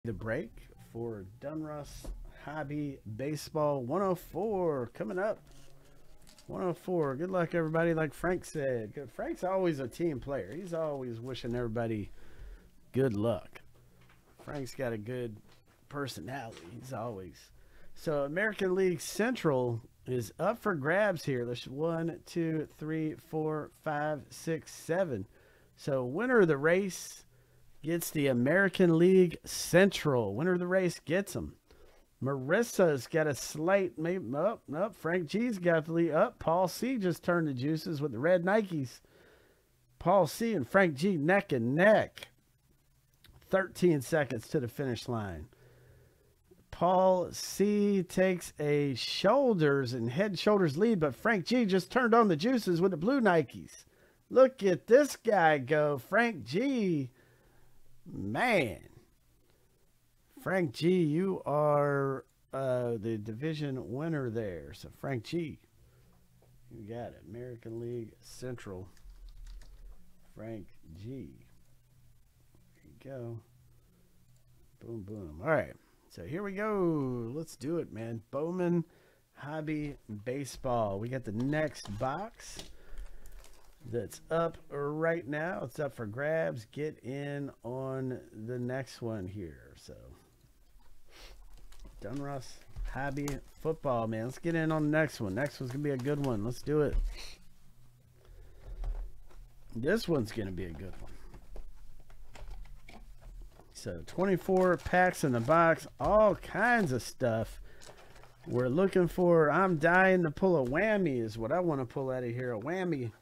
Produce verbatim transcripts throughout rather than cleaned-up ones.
The break for Dunruss Hobby Baseball one oh four coming up. one oh four. Good luck, everybody. Like Frank said, Frank's always a team player. He's always wishing everybody good luck. Frank's got a good personality. He's always. So American League Central is up for grabs here. There's one, two, three, four, five, six, seven. So winner of the race gets the American League Central. Winner of the race gets them. Marissa's got a slate. Maybe up, oh, up. Oh, Frank G's got the lead. Up. Oh, Paul C just turned the juices with the red Nikes. Paul C and Frank G neck and neck. thirteen seconds to the finish line. Paul C takes a shoulders and head shoulders lead, but Frank G just turned on the juices with the blue Nikes. Look at this guy go. Frank G. Man. Frank G, you are uh, the division winner there. So, Frank G, you got it. American League Central. Frank G. There you go. Boom, boom. All right. So, here we go. Let's do it, man. Bowman Hobby Baseball. We got the next box that's up right now. It's up for grabs. Get in on the next one here. So, Dunruss Hobby Football, man. Let's get in on the next one. Next one's going to be a good one. Let's do it. This one's going to be a good one. So, twenty-four packs in the box. All kinds of stuff we're looking for. I'm dying to pull a whammy is what I want to pull out of here. A whammy.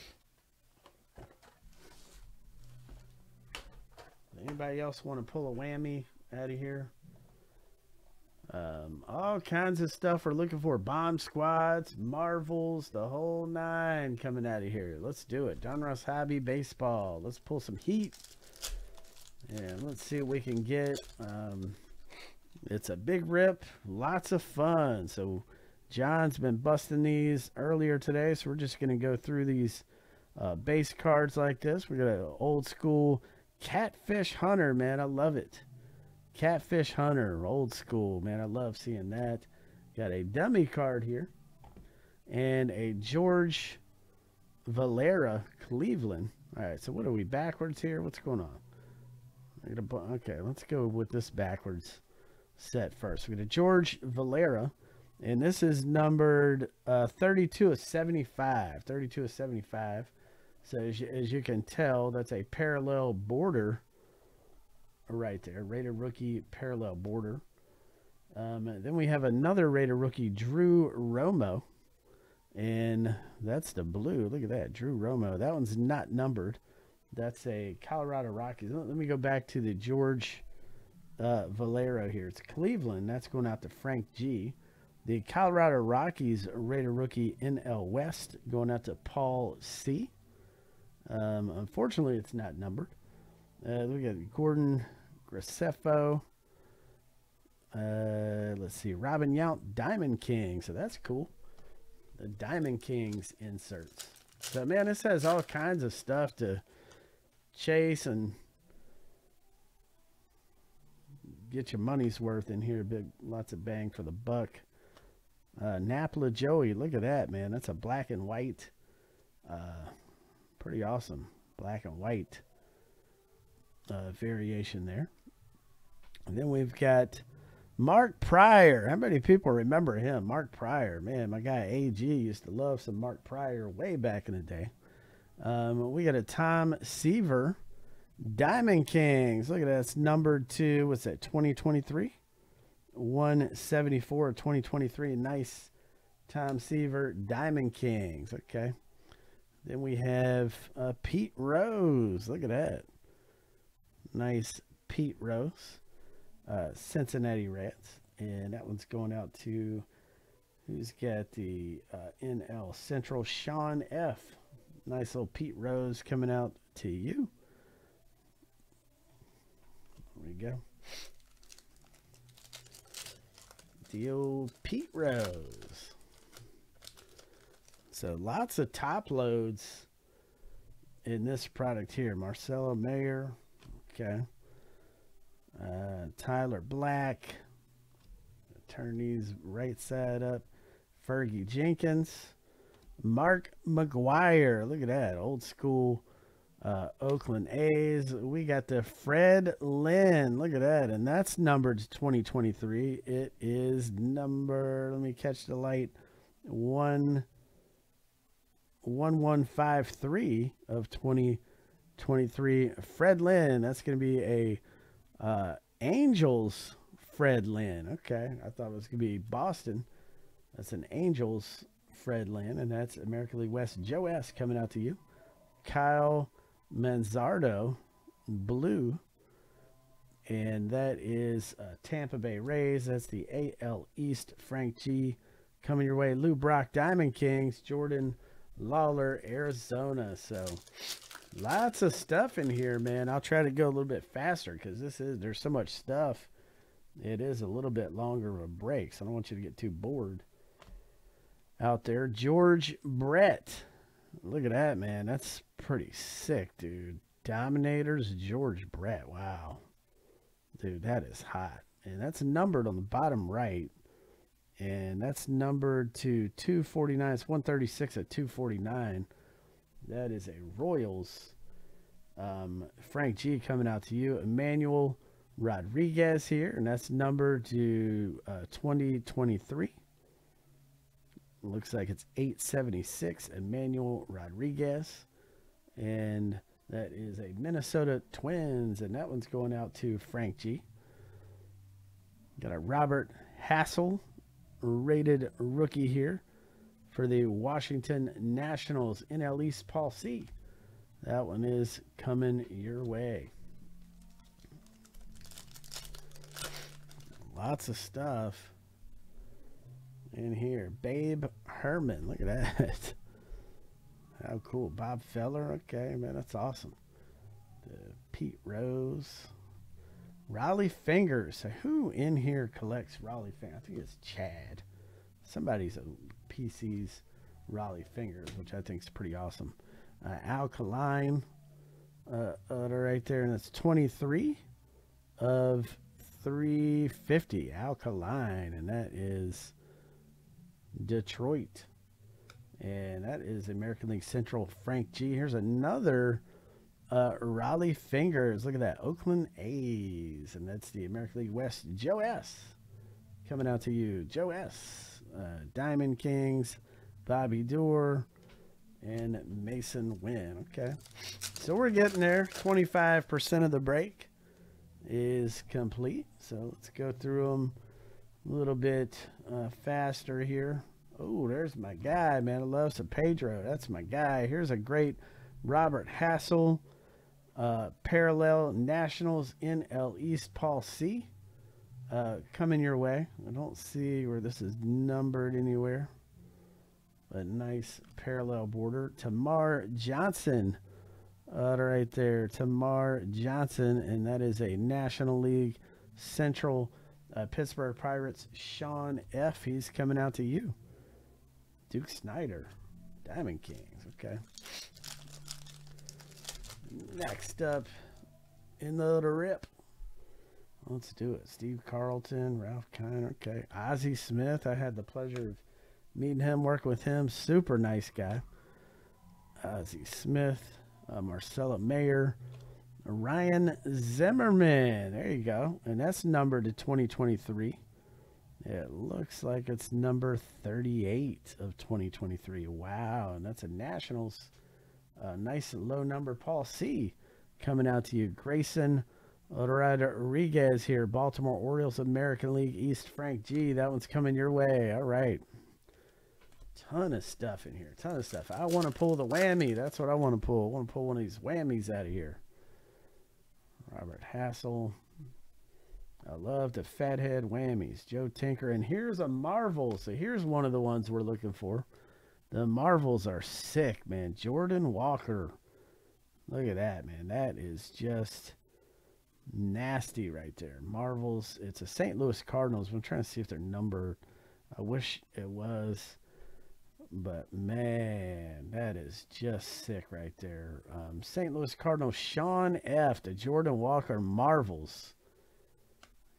Anybody else want to pull a whammy out of here? Um, all kinds of stuff we're looking for. Bomb squads, Marvels, the whole nine coming out of here. Let's do it. Dunruss Hobby Baseball. Let's pull some heat. And let's see what we can get. Um, it's a big rip. Lots of fun. So John's been busting these earlier today. So we're just going to go through these uh, base cards like this. We got an old school Catfish Hunter, man. I love it. Catfish Hunter, old school, man. I love seeing that. Got a dummy card here. And a George Valera Cleveland. All right, so what are we backwards here? What's going on? Okay, let's go with this backwards set first. We got a George Valera. And this is numbered uh, thirty-two of seventy-five. thirty-two of seventy-five. So as you, as you can tell, that's a parallel border right there. Rated rookie parallel border. Um, then we have another rated rookie, Drew Romo. And that's the blue. Look at that, Drew Romo. That one's not numbered. That's a Colorado Rockies. Let me go back to the George uh, Valera here. It's Cleveland. That's going out to Frank G. The Colorado Rockies rated rookie N L West going out to Paul C. Um, unfortunately, it's not numbered. Uh, we got Gordon Graceffo. Uh, let's see. Robin Yount, Diamond King. So that's cool. The Diamond Kings inserts. So, man, this has all kinds of stuff to chase and get your money's worth in here. Big, lots of bang for the buck. Uh, Napla Joey. Look at that, man. That's a black and white. Uh, pretty awesome. Black and white. Uh, variation there. And then we've got Mark Pryor. How many people remember him? Mark Pryor. Man, my guy A G used to love some Mark Pryor way back in the day. Um, we got a Tom Seaver. Diamond Kings. Look at that. It's numbered to, what's that, twenty twenty-three? one seventy-four of twenty twenty-three. Nice Tom Seaver. Diamond Kings. Okay. Then we have uh, Pete Rose. Look at that. Nice Pete Rose, uh, Cincinnati Reds, and that one's going out to who's got the uh, N L Central, Sean F. Nice little Pete Rose coming out to you. There we go. The old Pete Rose. So lots of top loads in this product here. Marcelo Mayer. Okay. Uh, Tyler Black. Turn these right side up. Fergie Jenkins. Mark McGuire. Look at that. Old school uh, Oakland A's. We got the Fred Lynn. Look at that. And that's numbered to twenty twenty-three. It is number, let me catch the light, one one one five three of twenty twenty-three. Fred Lynn. That's going to be a uh, Angels Fred Lynn. Okay. I thought it was going to be Boston. That's an Angels Fred Lynn. And that's American League West Joe S. coming out to you. Kyle Manzardo, blue. And that is uh, Tampa Bay Rays. That's the A L East. Frank G. coming your way. Lou Brock, Diamond Kings. Jordan Lawler, Arizona. So lots of stuff in here, man. I'll try to go a little bit faster because this is, there's so much stuff. It is a little bit longer of a break, so I don't want you to get too bored out there. George Brett. Look at that, man. That's pretty sick, dude. Dominators, George Brett. Wow. Dude, that is hot. And that's numbered on the bottom right. And that's numbered to two forty-nine. It's one thirty-six at two forty-nine. That is a Royals. Um, Frank G coming out to you. Emmanuel Rodriguez here. And that's numbered to uh, twenty twenty-three. Looks like it's eight seventy-six. Emmanuel Rodriguez. And that is a Minnesota Twins. And that one's going out to Frank G. Got a Robert Hassel rated rookie here for the Washington Nationals. N L East, Paul C. That one is coming your way. Lots of stuff in here. Babe Herman. Look at that. How cool. Bob Feller. Okay, man, that's awesome. The Pete Rose. Raleigh Fingers. So who in here collects Raleigh Fingers? I think it's Chad. Somebody's a P C's Raleigh Fingers, which I think is pretty awesome. Uh, Alkaline. Uh, uh, right there, and it's twenty-three of three fifty. Alkaline, and that is Detroit. And that is American League Central Frank G. Here's another uh, Raleigh Fingers. Look at that. Oakland A's. And that's the American League West Joe S. coming out to you. Joe S. Uh, Diamond Kings. Bobby Doerr. And Mason Wynn. Okay. So we're getting there. twenty-five percent of the break is complete. So let's go through them a little bit uh, faster here. Oh, there's my guy, man. I love some Pedro. That's my guy. Here's a great Robert Hassel. Uh, parallel Nationals N L East, Paul C. Uh, coming your way. I don't see where this is numbered anywhere. A nice parallel border. Tamar Johnson. Uh, right there. Tamar Johnson. And that is a National League Central uh, Pittsburgh Pirates. Sean F. He's coming out to you. Duke Snyder, Diamond Kings. Okay. Next up in the rip. Let's do it. Steve Carlton, Ralph Kiner. Okay. Ozzie Smith. I had the pleasure of meeting him, working with him. Super nice guy. Ozzie Smith, uh, Marcella Mayer, Ryan Zimmerman. There you go. And that's numbered to twenty twenty-three. It looks like it's number thirty-eight of twenty twenty-three. Wow. And that's a Nationals. Uh, nice low number. Paul C. coming out to you. Grayson Rodriguez here. Baltimore Orioles, American League East. Frank G. That one's coming your way. All right. Ton of stuff in here. Ton of stuff. I want to pull the whammy. That's what I want to pull. I want to pull one of these whammies out of here. Robert Hassel. I love the fathead whammies. Joe Tinker. And here's a Marvel. So here's one of the ones we're looking for. The Marvels are sick, man. Jordan Walker. Look at that, man. That is just nasty right there. Marvels. It's a Saint Louis Cardinals. I'm trying to see if they're numbered. I wish it was. But, man, that is just sick right there. Um, Saint Louis Cardinals. Sean F. The Jordan Walker Marvels.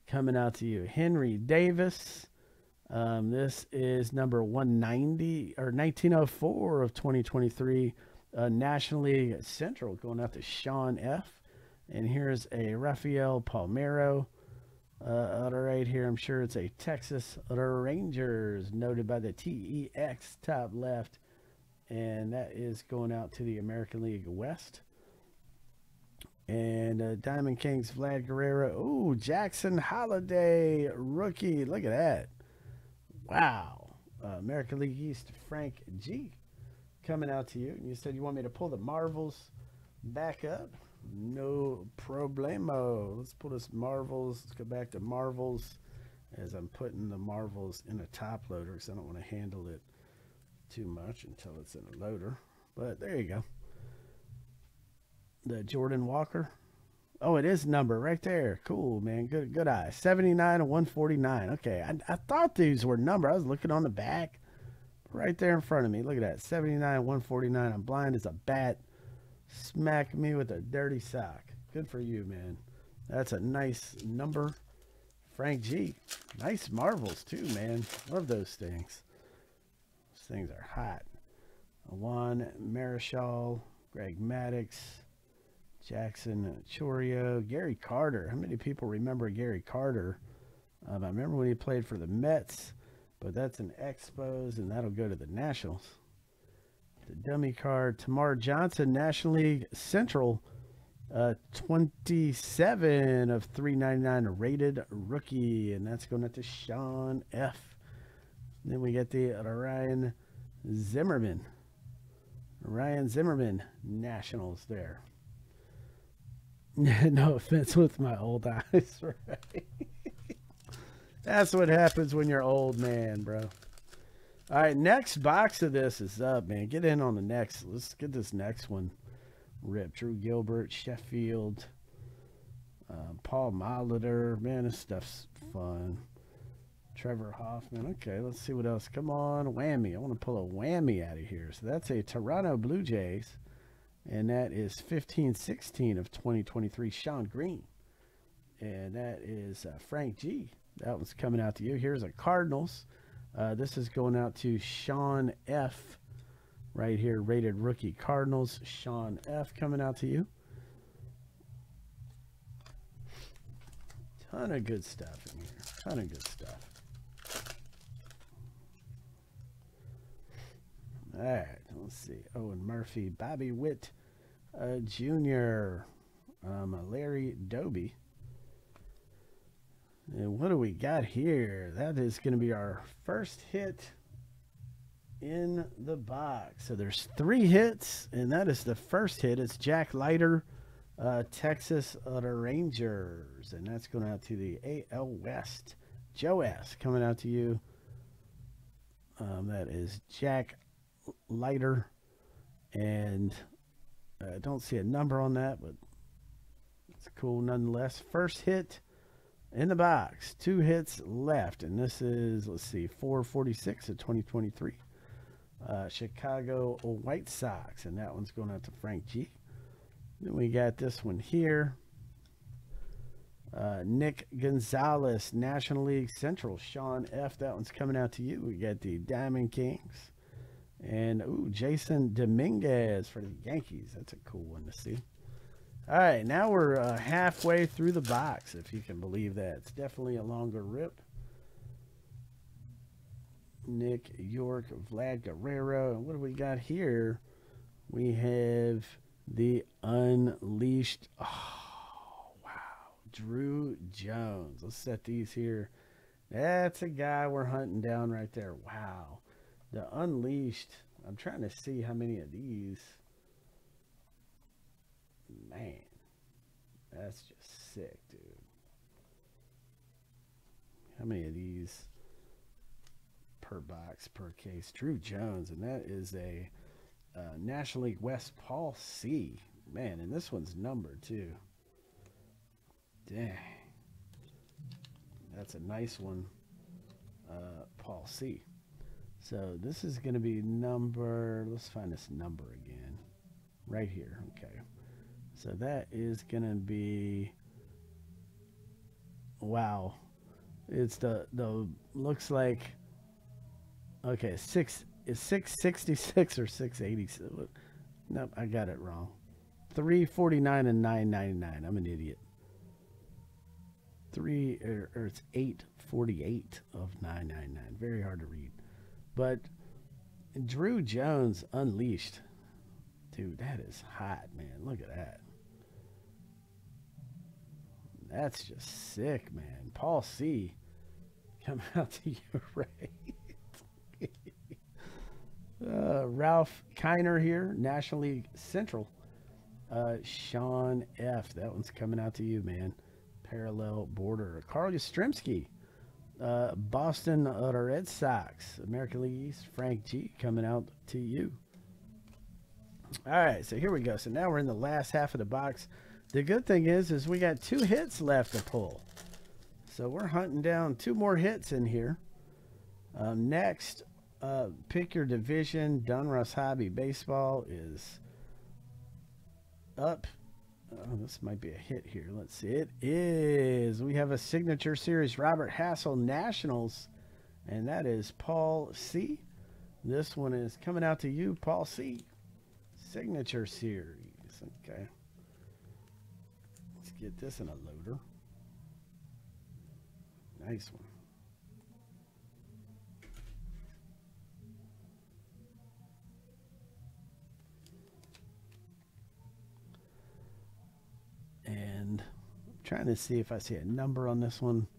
coming out to you. Henry Davis. Um, this is number one ninety or nineteen oh four of twenty twenty-three. Uh, National League Central going out to Sean F. And here's a Rafael Palmeiro. Uh, auto right here. I'm sure it's a Texas Rangers, noted by the T E X top left. And that is going out to the American League West. And uh, Diamond Kings, Vlad Guerrero. Ooh, Jackson Holiday, rookie. Look at that. Wow. Uh, American League East, Frank G. coming out to you. And you said you want me to pull the Marvels back up. No problemo. Let's pull this Marvels. Let's go back to Marvels as I'm putting the Marvels in a top loader because I don't want to handle it too much until it's in a loader. But there you go. The Jordan Walker. Oh, it is number right there. Cool, man. Good good eye. seventy-nine and one forty-nine. Okay, I, I thought these were number. I was looking on the back. Right there in front of me. Look at that. seventy-nine and one forty-nine. I'm blind as a bat. Smack me with a dirty sock. Good for you, man. That's a nice number. Frank G. Nice Marvels, too, man. Love those things. Those things are hot. Juan Marichal. Greg Maddux. Jackson Chourio. Gary Carter. How many people remember Gary Carter? Um, I remember when he played for the Mets. But that's an Expos, and that'll go to the Nationals. The dummy card, Tamar Johnson, National League Central, uh, twenty-seven of three ninety-nine rated rookie, and that's going to Sean F. And then we get the Ryan Zimmerman. Ryan Zimmerman, Nationals there. No offense with my old eyes, right? That's what happens when you're old, man, bro. All right, next box of this is up, man. Get in on the next. Let's get this next one ripped. Drew Gilbert, Sheffield, uh, Paul Molitor. Man, this stuff's fun. Trevor Hoffman. Okay, let's see what else. Come on, whammy. I want to pull a whammy out of here. So that's a Toronto Blue Jays, and that is fifteen sixteen of twenty twenty-three. Sean Green, and that is uh, Frank G. That one's coming out to you. Here's a Cardinals. Uh, this is going out to Sean F. Right here, rated rookie Cardinals. Sean F. coming out to you. Ton of good stuff in here. Ton of good stuff. All right, let's see. Owen Murphy, Bobby Witt uh, Junior, um, Larry Doby. And what do we got here? That is going to be our first hit in the box. So there's three hits, and that is the first hit. It's Jack Leiter, uh, Texas uh, Rangers, and that's going out to the A L West. Joe S. coming out to you. Um, that is Jack Leiter, and I don't see a number on that, but it's cool nonetheless. First hit in the box, two hits left, and this is, let's see, four forty-six of twenty twenty-three. Uh, Chicago White Sox, and that one's going out to Frank G. Then we got this one here. Uh, Nick Gonzalez, National League Central, Sean F. That one's coming out to you. We got the Diamond Kings. And, ooh, Jason Dominguez for the Yankees. That's a cool one to see. All right, now we're uh, halfway through the box, if you can believe that. It's definitely a longer rip. Nick York, Vlad Guerrero. And what do we got here? We have the Unleashed. Oh, wow. Drew Jones. Let's set these here. That's a guy we're hunting down right there. Wow. The Unleashed. I'm trying to see how many of these. Man, that's just sick, dude. How many of these per box, per case? Drew Jones, and that is a uh, National League West Paul C. Man, and this one's numbered, too. Dang. That's a nice one, uh, Paul C. So this is going to be number, let's find this number again. Right here, okay. So that is going to be Wow. It's the, the, looks like, okay, six, is six sixty-six or six eighty-six? Nope, I got it wrong. three forty-nine and nine ninety-nine. I'm an idiot. Three, or, or it's eight forty-eight of nine ninety-nine. Very hard to read. But Drew Jones Unleashed. Dude, that is hot, man. Look at that. That's just sick, man. Paul C. Come out to you, right? uh, Ralph Kiner here, National League Central. Uh, Sean F. That one's coming out to you, man. Parallel border. Carl Yastrzemski. Uh, Boston Red Sox. American League East. Frank G. Coming out to you. All right, so here we go. So now we're in the last half of the box. The good thing is, is we got two hits left to pull. So we're hunting down two more hits in here. Um, next, uh, pick your division. Donruss Hobby Baseball is up. Oh, this might be a hit here. Let's see. It is. We have a Signature Series Robert Hassel Nationals, and that is Paul C. This one is coming out to you, Paul C. Signature Series. Okay. Let's get this in a loader. Nice one. And I'm trying to see if I see a number on this one,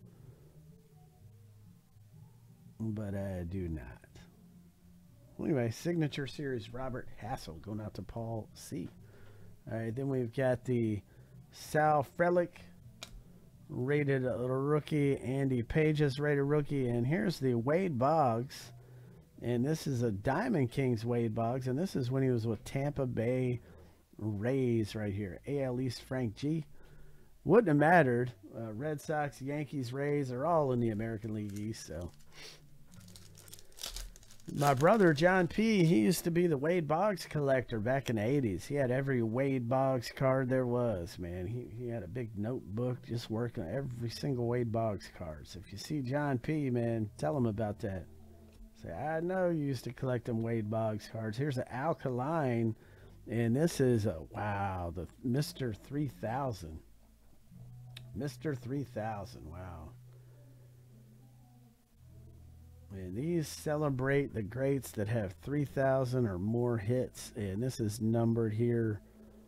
but I do not. Anyway, Signature Series Robert Hassel going out to Paul C. All right, then we've got the Sal Frelick rated rookie, Andy Pages rated rookie, and here's the Wade Boggs, and this is a Diamond Kings Wade Boggs, and this is when he was with Tampa Bay Rays right here. A L East Frank G. Wouldn't have mattered. Uh, Red Sox, Yankees, Rays are all in the American League East, so. My brother, John P., he used to be the Wade Boggs collector back in the eighties. He had every Wade Boggs card there was, man. He, he had a big notebook just working on every single Wade Boggs card. So if you see John P., man, tell him about that. Say, I know you used to collect them Wade Boggs cards. Here's an Alkaline, and this is, a wow, the Mister three thousand. Mister three thousand, wow. And these celebrate the greats that have three thousand or more hits. And this is numbered here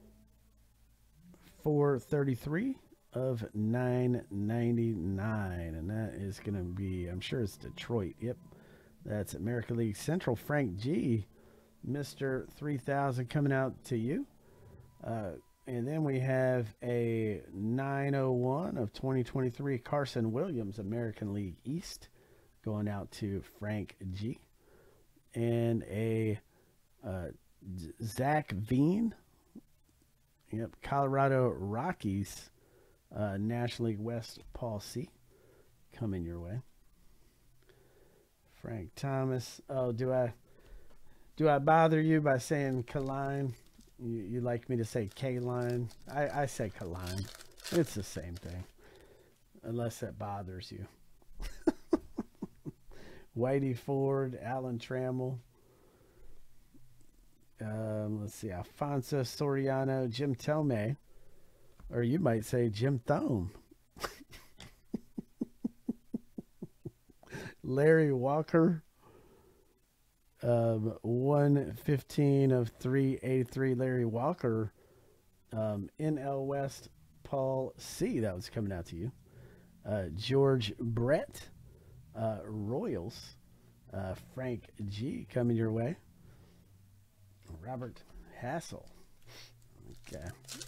four thirty-three of nine ninety-nine. And that is going to be, I'm sure it's Detroit. Yep. That's American League Central. Frank G. Mister three thousand coming out to you. Uh, and then we have a nine oh one of twenty twenty-three Carson Williams, American League East, going out to Frank G. And a uh, Zach Veen, yep, Colorado Rockies, uh, National League West, Paul C. coming your way. Frank Thomas. Oh, do I do I bother you by saying Kaline? You, you like me to say K-line? I, I say Kaline. It's the same thing, unless that bothers you. Whitey Ford, Alan Trammell. Um, let's see, Alfonso Soriano, Jim Thome, or you might say Jim Thome. Larry Walker, um, one fifteen of three eighty-three. Larry Walker, um, N L West, Paul C. That was coming out to you. Uh, George Brett. Uh, Royals, uh, Frank G. coming your way. Robert Hassel. Okay.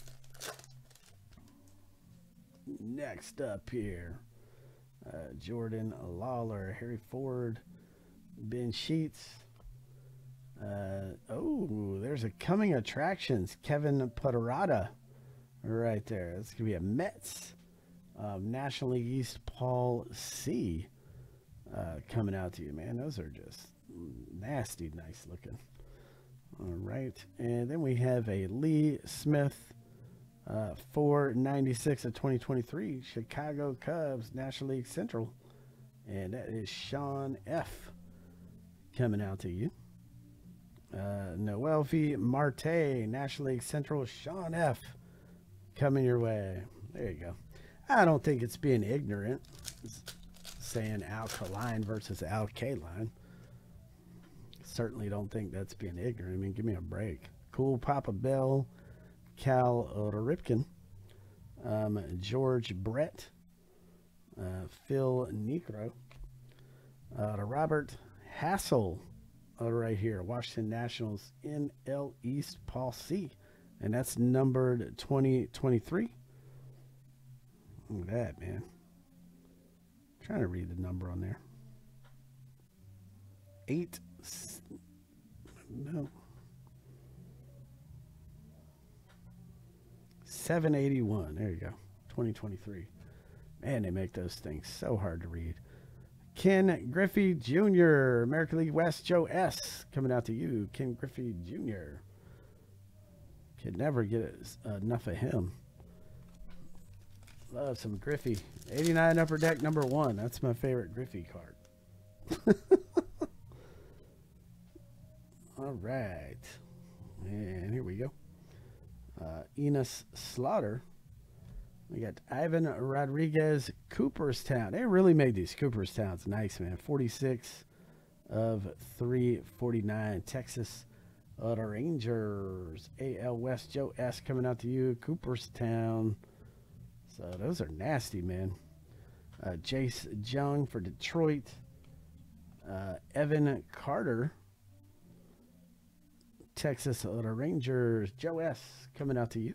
Next up here, uh, Jordan Lawler, Harry Ford, Ben Sheets. Uh, oh, there's a coming attractions. Kevin Parada right there. That's going to be a Mets. Um, National League East, Paul C. Uh, coming out to you, man. Those are just nasty nice looking. All right. And then we have a Lee Smith Uh, four ninety-six of twenty twenty-three, Chicago Cubs, National League Central. And that is Sean F. coming out to you. Uh, Noelvi Marte, National League Central, Sean F. coming your way. There you go. I don't think it's being ignorant. It's saying alkaline versus alkaline. Certainly don't think that's being ignorant. I mean, give me a break. Cool Papa Bell, Cal Ripken, um, George Brett, uh, Phil Niekro, uh, Robert Hassel, uh, right here, Washington Nationals, N L East, Paul C. And that's numbered twenty twenty-three. Look at that, man. I'm trying to read the number on there. Eight. No. seven eighty-one. There you go. twenty twenty-three. Man, they make those things so hard to read. Ken Griffey Junior American League West, Joe S. coming out to you. Ken Griffey Junior Could never get enough of him. Love some Griffey. eighty-nine Upper Deck number one. That's my favorite Griffey card. All right. And here we go. Uh, Enos Slaughter. We got Ivan Rodriguez, Cooperstown. They really made these Cooperstowns nice, man. forty-six of three forty-nine. Texas uh, the Rangers. A L West, Joe S. coming out to you. Cooperstown. So those are nasty, man. Uh, Jace Jung for Detroit. Uh, Evan Carter. Texas the Rangers. Joe S. coming out to you.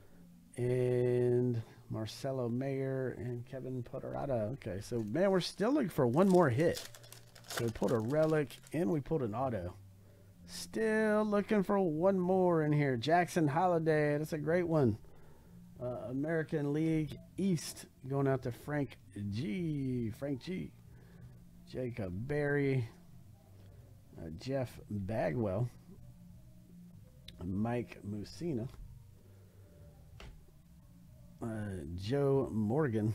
And Marcelo Mayer and Kevin Poderata. Okay, so, man, we're still looking for one more hit. So we pulled a relic and we pulled an auto. Still looking for one more in here. Jackson Holiday. That's a great one. Uh, American League East going out to Frank G. Frank G. Jacob Berry. Uh, Jeff Bagwell. Mike Musina. Uh, Joe Morgan.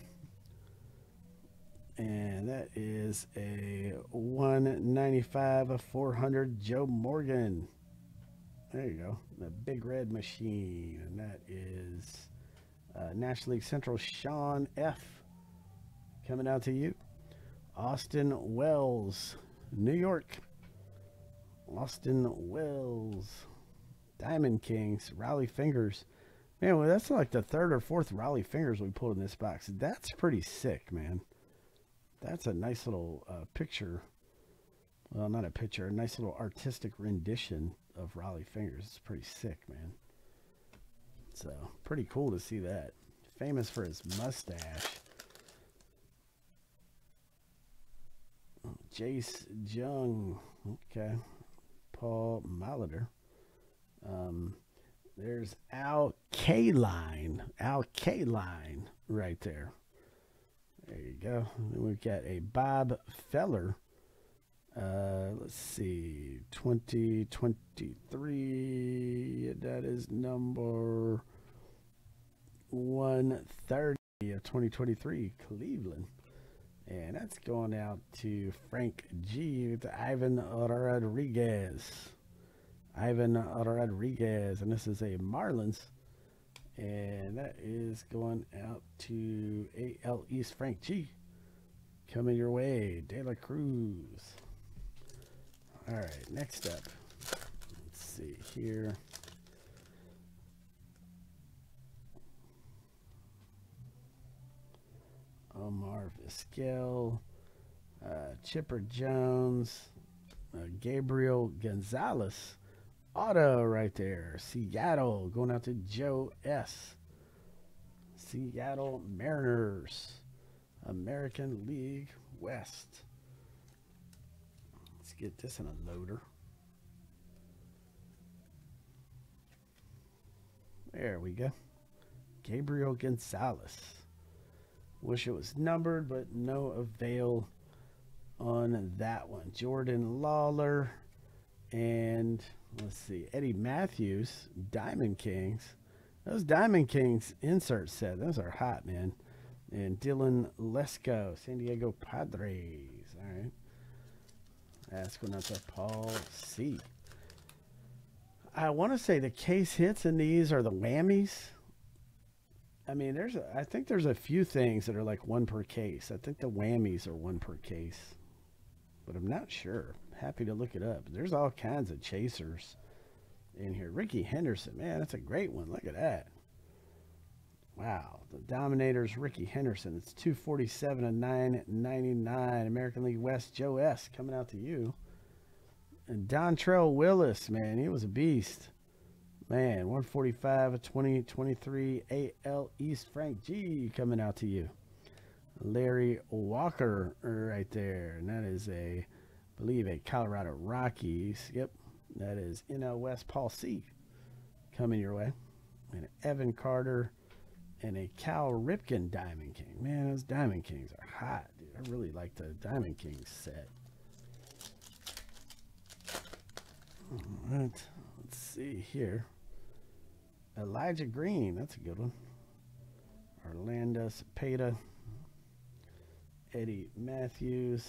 And that is a one ninety-five of four hundred Joe Morgan. There you go. The big red machine. And that is uh, National League Central Sean F. coming out to you. Austin Wells, New York. Austin Wells. Diamond Kings, Raleigh Fingers. Man, well, that's like the third or fourth Raleigh Fingers we pulled in this box. That's pretty sick, man. That's a nice little uh, picture. Well, not a picture. A nice little artistic rendition of Raleigh Fingers. It's pretty sick, man. So, pretty cool to see that. Famous for his mustache. Oh, Jace Jung. Okay. Paul Molitor. Um, there's Al Kaline. Al Kaline right there. There you go. Then we've got a Bob Feller. Uh, let's see. twenty twenty-three. That is number one thirty of twenty twenty-three. Cleveland. And that's going out to Frank G. with Ivan Rodriguez. Ivan Rodriguez, and this is a Marlins, and that is going out to A L East Frank G. Coming your way, De La Cruz. All right, next up, let's see here. Omar Vizquel, uh, Chipper Jones, uh, Gabriel Gonzalez. Auto right there. Seattle going out to Joe S. Seattle Mariners. American League West. Let's get this in a loader. There we go. Gabriel Gonzalez. Wish it was numbered, but no avail on that one. Jordan Lawler and... let's see, Eddie Matthews, Diamond Kings. Those Diamond Kings insert set, those are hot, man. And Dylan Lesko, San Diego Padres. All right. That's going out to Paul C. I want to say the case hits in these are the whammies. I mean, there's a, I think there's a few things that are like one per case. I think the whammies are one per case, but I'm not sure. Happy to look it up. There's all kinds of chasers in here. Ricky Henderson, man, that's a great one. Look at that. Wow, the Dominators, Ricky Henderson. It's two forty-seven and nine ninety-nine. American League West, Joe S. coming out to you. And Dontrell Willis, man, he was a beast. Man, one forty-five, twenty twenty-three A L East, Frank G coming out to you. Larry Walker right there. And that is a, I believe, a Colorado Rockies. Yep, that is N L West, Paul C coming your way. And Evan Carter and a Cal Ripken Diamond King. Man, those Diamond Kings are hot, dude. I really like the Diamond Kings set. All right, let's see here. Elijah Green, that's a good one. Orlando Cepeda. Eddie Matthews.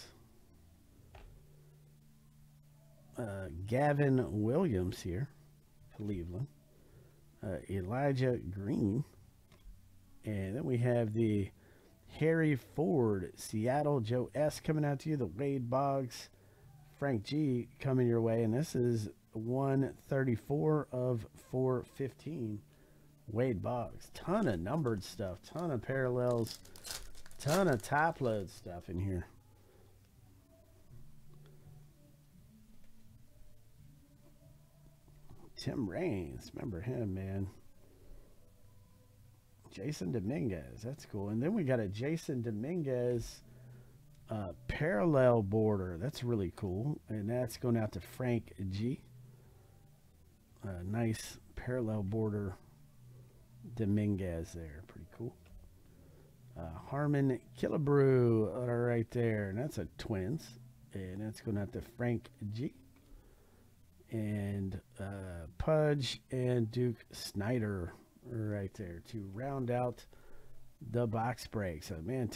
Uh, Gavin Williams here, Cleveland. Uh, Elijah Green. And then we have the Harry Ford, Seattle, Joe S. coming out to you. The Wade Boggs, Frank G coming your way. And this is one thirty-four of four fifteen. Wade Boggs. Ton of numbered stuff. Ton of parallels. Ton of top load stuff in here. Tim Raines. Remember him, man. Jason Dominguez. That's cool. And then we got a Jason Dominguez uh, parallel border. That's really cool. And that's going out to Frank G. A nice parallel border Dominguez there. Pretty cool. Uh, Harmon Killebrew uh, right there. And that's a Twins. And that's going out to Frank G. And uh, Pudge and Duke Snyder right there to round out the box break. So, man,